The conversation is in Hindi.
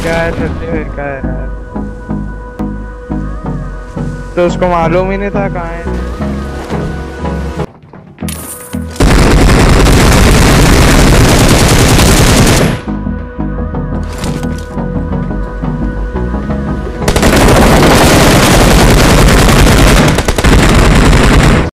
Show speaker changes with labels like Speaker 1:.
Speaker 1: क्या है सच्ची फिर क्या है यार। तो उसको मालूम ही नहीं था कहाँ है।